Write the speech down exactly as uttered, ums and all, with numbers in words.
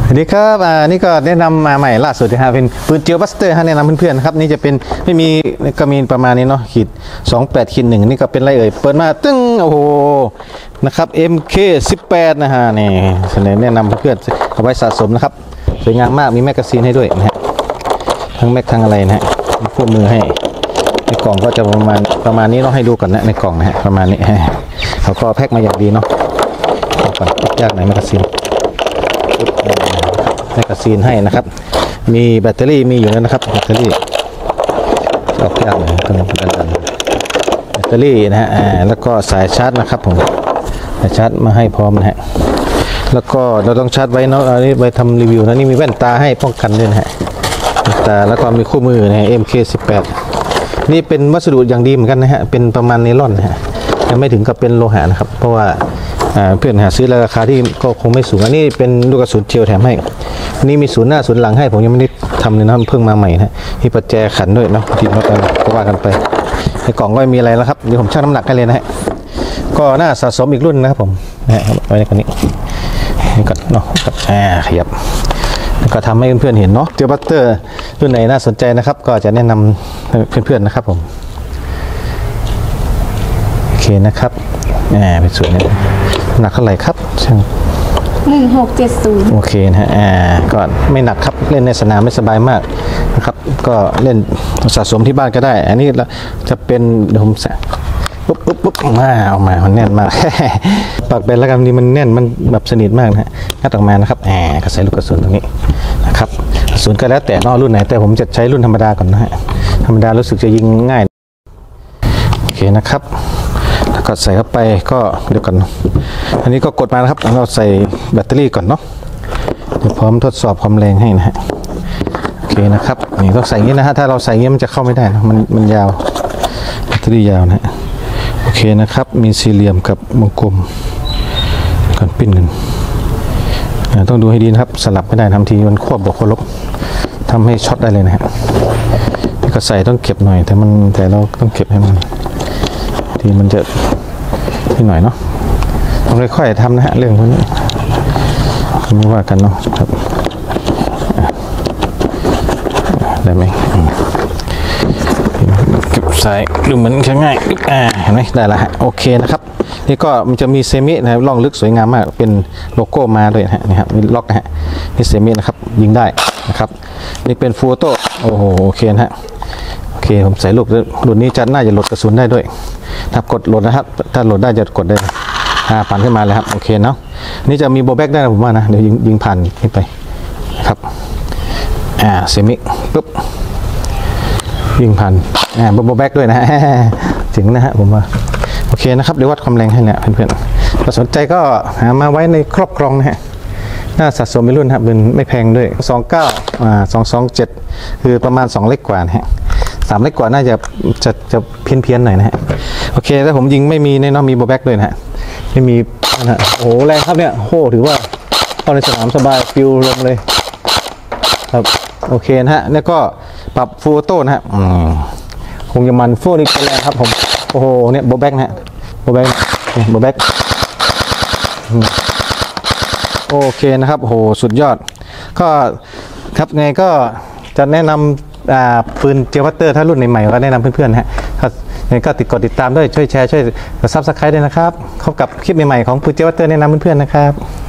สวัสดีครับอ่านี่ก็แนะนำมาใหม่ล่าสุดนะครับเป็นปืนเจลบัสเตอร์ฮะแนะนำเพื่อนๆนะครับนี่จะเป็นไม่มีก็มีประมาณนี้เนาะขีดสองแปดขีดหนึ่งนี่ก็เป็นไรเอ่ยเปิดมาตึ้งโอ้โหนะครับ เอ็ม เค สิบแปด นะฮะนี่เสนอแนะนำเพื่อนๆเอาไว้สะสมนะครับสวยงามมากมีแมกกาซีนให้ด้วยนะฮะทั้งแม็กทั้งอะไรนะฮะมีคู่มือให้ในกล่องก็จะประมาณประมาณนี้เนาะให้ดูก่อนนะในกล่องนะฮะประมาณนี้เขาก็แพ็คมาอย่างดีเนาะก่อนยากไหนแมกกาซีนแมกกาซีนให้นะครับมีแบตเตอรี่มีอยู่แล้วนะครับแบตเตอรี่ออกยากเลยต้องดันแบตเตอรี่นะฮะแล้วก็สายชาร์จนะครับผมสายชาร์จมาให้พร้อมนะฮะแล้วก็เราต้องชาร์จไว้เนาะอันนี้ไปทำรีวิวนะนี่มีแว่นตาให้ป้องกันด้วยนะฮะตาแล้วก็มีคู่มือนะ เอ็ม เค สิบแปด นี่เป็นวัสดุอย่างดีเหมือนกันนะฮะเป็นประมาณไนลอนนะฮะยังไม่ถึงกับเป็นโลหะนะครับเพราะว่าเพื่อนหาซื้อราคาที่ก็คงไม่สูงอันนี้เป็นลูกกระสุนเจลแถมให้นี่มีศูนย์หน้าศูนย์หลังให้ผมยังไม่ได้ทำเลยนะเพิ่งมาใหม่นะมีประแจขันด้วยเนาะทีน็อตอะไรก็ว่ากันไปในกล่องก็ไม่มีอะไรแล้วครับเดี๋ยวผมชั่งน้ำหนักให้เลยนะฮะก็น่าสะสมอีกรุ่นนะครับผมนะฮะไว้ในคนนี้นี่ก่อนเนาะอ่าขยับแล้วก็ทำให้เพื่อนๆเห็นเนาะเจลบัสเตอร์รุ่นไหนน่าสนใจนะครับก็จะแนะนำเพื่อนๆนะครับผมโอเคนะครับอ่าเป็นส่วนนี้หนักเท่าไหร่ครับช่างหนึ่งหกเจ็ดศูนย์โอเคนะฮะอ่าก็ไม่หนักครับเล่นในสนามไม่สบายมากนะครับก็เล่นสะสมที่บ้านก็ได้อันนี้จะเป็นเดี๋ยวผมใส่ปุ๊บปุ๊บปุ๊บมาเอามามันแน่นมากปากเป็นแล้วกันนี่มันแน่นมันแบบสนิทมากนะฮะงัดออกมานะครับอ่าก็ใส่ลูกกระสุนตรงนี้นะครับกระสุนก็แล้วแต่นอกรุ่นไหนแต่ผมจะใช้รุ่นธรรมดาก่อนนะฮะธรรมดารู้สึกจะยิงง่ายโอเคนะครับแล้วก็ใส่เข้าไปก็เดี๋ยวก่อนอันนี้ก็กดมานะครับเราใส่แบตเตอรี่ก่อนเนาะเดี๋ยวพร้อมทดสอบความแรงให้นะฮะโอเคนะครับนี่ต้องใส่งี้นะฮะถ้าเราใส่งี้มันจะเข้าไม่ได้นะมันมันยาวแบตเตอรี่ยาวนะโอเคนะครับมีสี่เหลี่ยมกับวงกลมก่อนปิ้นกันต้องดูให้ดีนะครับสลับไม่ได้ทำทีมันควบบวกควบลบทำให้ช็อตได้เลยนะฮะก็ใส่ต้องเก็บหน่อยแต่มันแต่เราต้องเก็บให้มันทีมันจะนิดหน่อยเนาะต้องค่อยๆทำนะฮะเรื่องพวกนี้ไม่ว่ากันเนาะครับได้ไหมเก็บใส่ดูเหมือนจะง่ายอ่าเห็นไหมได้แล้วฮะโอเคนะครับนี่ก็มันจะมีเซมินะครับล่องลึกสวยงามมากเป็นโลโก้มาด้วยนะฮะนี่ครับมีล็อกนะฮะนี่เซมินะครับยิงได้นะครับนี่เป็นฟูโต้โอ้โหโอเคนะฮะโอเคผมใส่ลูกรุ่นนี้จะน่าจะโหลดกระสุนได้ด้วยถ้ากดโหลดนะครับถ้าโหลดได้จะกดได้อ่าผ่านขึ้นมาเลยครับโอเคเนาะนี่จะมีโบแบ็กได้ผมว่านะเดี๋ยวยิงยิงผ่านขึ้นไปครับอ่าเซมิปุ๊บยิงผ่านอ่าโบแบ็กด้วยนะฮะถึงนะฮะผมว่าโอเคนะครับเดี๋ยววัดความแรงให้เนี่ยเพื่อนๆถ้าสนใจก็หามาไว้ในครอบครองนะฮะน่าสะสมในรุ่นครับเป็นไม่แพงด้วยสองเก้าอ่าสองสองเจ็ดคือประมาณสองเล็กกว่านะฮะสามเล็กกว่าน่าจะจะจะเพี้ยนเพี้ยนหน่อยนะฮะโอเคแล้วผมยิงไม่มีในน้องมีโบแบ็กด้วยนะฮะไม่มีนะฮะโอ้แรงครับเนี่ยโหถือว่าเข้าในสนามสบายฟิวลงเลยครับโอเคนะฮะแล้วก็ปรับฟูโต้นะฮะคงจะมันฟูนี่แรงครับผมโอ้โหเนี่ยโบแบ็กนะฮะโบแบ็กโบแบ็กโอเคนะครับโอ้โหสุดยอดก็ครับไงก็จะแนะนำปืนเจลบัสเตอร์ถ้ารุ่นใหม่ๆก็แนะนำเพื่อนๆฮะก็ติดกดติดตามด้วยช่วยแชร์ช่วยซับสไครต์ด้วยนะครับพบกับคลิปใหม่ๆของปืนเจลบัสเตอร์แนะนำเพื่อนๆนะครับ